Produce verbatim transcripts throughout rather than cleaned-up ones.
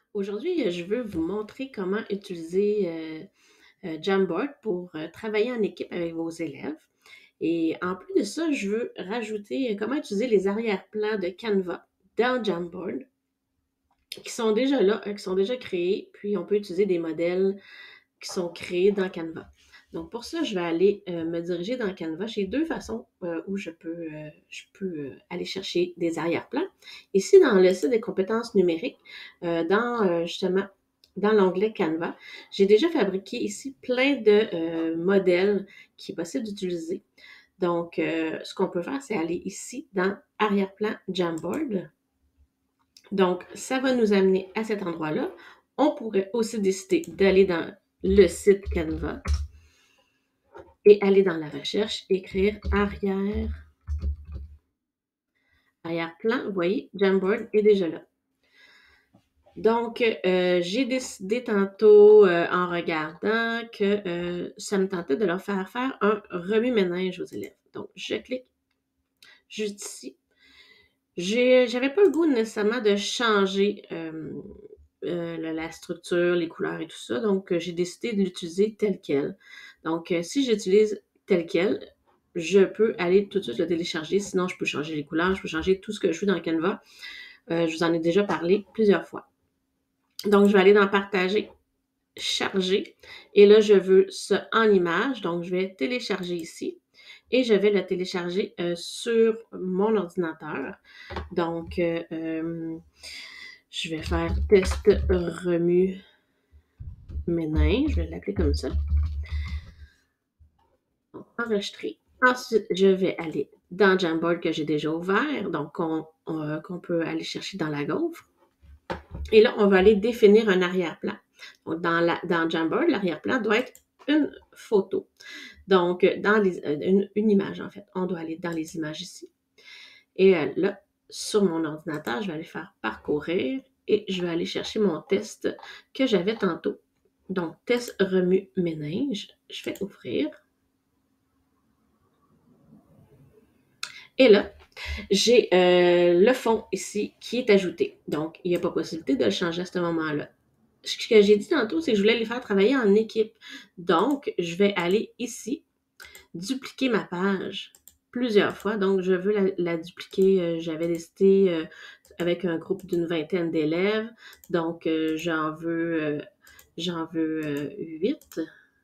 Aujourd'hui, je veux vous montrer comment utiliser euh, euh, Jamboard pour euh, travailler en équipe avec vos élèves. Et en plus de ça, je veux rajouter euh, comment utiliser les arrière-plans de Canva dans Jamboard qui sont déjà là, euh, qui sont déjà créés. Puis on peut utiliser des modèles qui sont créés dans Canva. Donc pour ça, je vais aller euh, me diriger dans Canva. J'ai deux façons euh, où je peux, euh, je peux euh, aller chercher des arrière-plans. Ici, dans le site des compétences numériques, euh, dans euh, justement dans l'onglet Canva, j'ai déjà fabriqué ici plein de euh, modèles qui est possible d'utiliser. Donc, euh, ce qu'on peut faire, c'est aller ici dans Arrière-plan Jamboard. Donc, ça va nous amener à cet endroit-là. On pourrait aussi décider d'aller dans le site Canva et aller dans la recherche, écrire arrière, arrière-plan. Vous voyez, Jamboard est déjà là. Donc, euh, j'ai décidé tantôt, euh, en regardant, que euh, ça me tentait de leur faire faire un remue-ménage aux élèves. Donc, je clique juste ici. J'avais pas le goût nécessairement de changer euh, euh, la structure, les couleurs et tout ça. Donc, euh, j'ai décidé de l'utiliser tel quel. Donc, euh, si j'utilise tel quel, je peux aller tout de suite le télécharger. Sinon, je peux changer les couleurs, je peux changer tout ce que je veux dans Canva. Euh, je vous en ai déjà parlé plusieurs fois. Donc, je vais aller dans Partager, Charger. Et là, je veux ça en image. Donc, je vais télécharger ici. Et je vais le télécharger euh, sur mon ordinateur. Donc, euh, euh, je vais faire test remue ménage. Je vais l'appeler comme ça. Donc, enregistrer. Ensuite, je vais aller dans Jamboard que j'ai déjà ouvert, donc qu'on euh, qu'on peut aller chercher dans la gaufre. Et là, on va aller définir un arrière-plan. Donc, dans, la, dans Jamboard, l'arrière-plan doit être une photo. Donc, dans les, une, une image, en fait. On doit aller dans les images ici. Et euh, là, sur mon ordinateur, je vais aller faire parcourir et je vais aller chercher mon test que j'avais tantôt. Donc, test remue-ménage. Je vais ouvrir. Et là, j'ai euh, le fond ici qui est ajouté. Donc, il n'y a pas possibilité de le changer à ce moment-là. Ce que j'ai dit tantôt, c'est que je voulais les faire travailler en équipe. Donc, je vais aller ici, dupliquer ma page plusieurs fois. Donc, je veux la, la dupliquer. Euh, J'avais décidé euh, avec un groupe d'une vingtaine d'élèves. Donc, euh, j'en veux, euh, j'en veux euh, huit.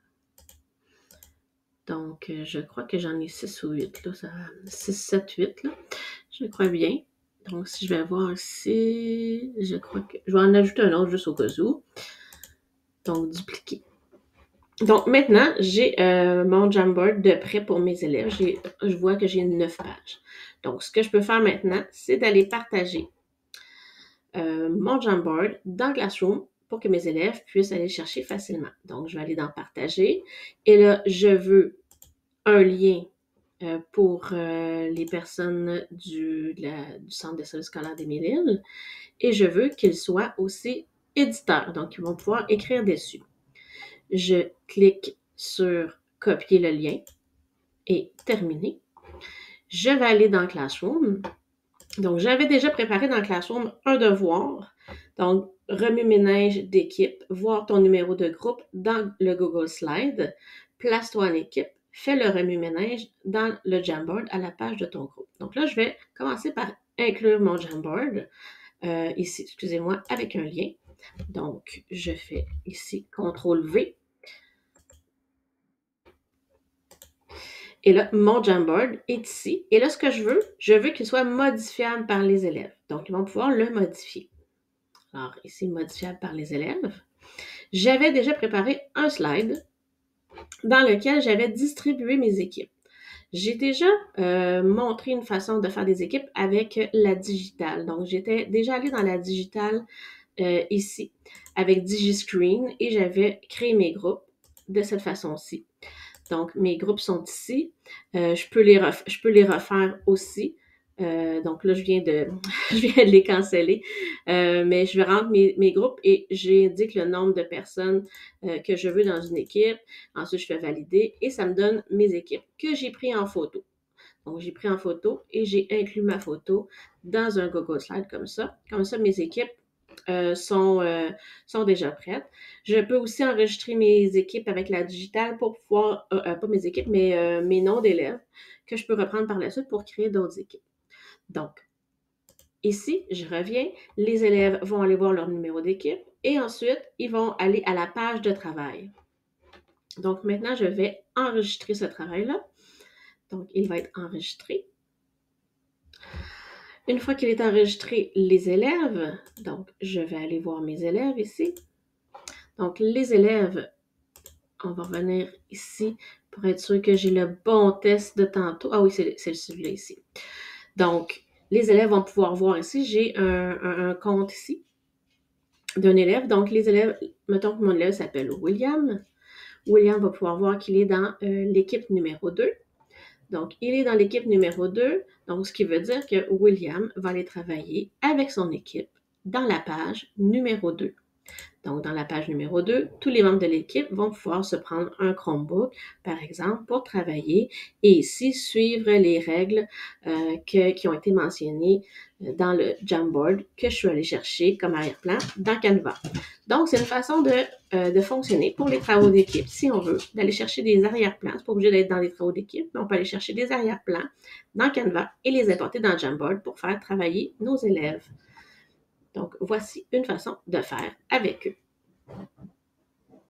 Donc, euh, je crois que j'en ai six ou huit. Là, ça, six, sept, huit. Là. Je crois bien. Donc, si je vais voir ici, je crois que je vais en ajouter un autre juste au cas où. Donc, dupliquer. Donc, maintenant, j'ai euh, mon Jamboard de prêt pour mes élèves. Je vois que j'ai neuf pages. Donc, ce que je peux faire maintenant, c'est d'aller partager euh, mon Jamboard dans Classroom pour que mes élèves puissent aller chercher facilement. Donc, je vais aller dans Partager. Et là, je veux un lien euh, pour euh, les personnes du, de la, du Centre de services scolaires des Mille-Îles. Et je veux qu'ils soient aussi éditeurs. Donc, ils vont pouvoir écrire dessus. Je clique sur copier le lien et terminer. Je vais aller dans Classroom. Donc, j'avais déjà préparé dans Classroom un devoir. Donc, remue-ménage d'équipe, voir ton numéro de groupe dans le Google Slide, place-toi en équipe, fais le remue-ménage dans le Jamboard à la page de ton groupe. Donc là, je vais commencer par inclure mon Jamboard, euh, ici, excusez-moi, avec un lien. Donc, je fais ici contrôle V. Et là, mon Jamboard est ici. Et là, ce que je veux, je veux qu'il soit modifiable par les élèves. Donc, ils vont pouvoir le modifier. Alors, ici, modifiable par les élèves. J'avais déjà préparé un slide dans lequel j'avais distribué mes équipes. J'ai déjà euh, montré une façon de faire des équipes avec la digitale. Donc, j'étais déjà allée dans la digitale euh, ici avec DigiScreen et j'avais créé mes groupes de cette façon-ci. Donc, mes groupes sont ici. Euh, je, peux les ref- je peux les refaire aussi. Euh, donc là, je viens de, je viens de les canceller. Euh, mais je vais rendre mes, mes groupes et j'indique le nombre de personnes euh, que je veux dans une équipe. Ensuite, je fais valider et ça me donne mes équipes que j'ai pris en photo. Donc, j'ai pris en photo et j'ai inclus ma photo dans un Google Slide comme ça. Comme ça, mes équipes euh, sont, euh, sont déjà prêtes. Je peux aussi enregistrer mes équipes avec la digitale pour pouvoir, euh, euh, pas mes équipes, mais euh, mes noms d'élèves que je peux reprendre par la suite pour créer d'autres équipes. Donc, ici, je reviens, les élèves vont aller voir leur numéro d'équipe et ensuite, ils vont aller à la page de travail. Donc, maintenant, je vais enregistrer ce travail-là. Donc, il va être enregistré. Une fois qu'il est enregistré, les élèves, donc je vais aller voir mes élèves ici. Donc, les élèves, on va revenir ici pour être sûr que j'ai le bon test de tantôt. Ah oui, c'est celui-là ici. Donc, les élèves vont pouvoir voir ici, j'ai un, un, un compte ici d'un élève. Donc, les élèves, mettons que mon élève s'appelle William. William va pouvoir voir qu'il est dans euh, l'équipe numéro deux. Donc, il est dans l'équipe numéro deux, donc ce qui veut dire que William va aller travailler avec son équipe dans la page numéro deux. Donc, dans la page numéro deux, tous les membres de l'équipe vont pouvoir se prendre un Chromebook, par exemple, pour travailler et ici suivre les règles euh, que, qui ont été mentionnées dans le Jamboard que je suis allée chercher comme arrière-plan dans Canva. Donc, c'est une façon de, euh, de fonctionner pour les travaux d'équipe, si on veut, d'aller chercher des arrière-plans. C'est pas obligé d'être dans les travaux d'équipe, mais on peut aller chercher des arrière-plans dans Canva et les importer dans Jamboard pour faire travailler nos élèves. Donc, voici une façon de faire avec eux.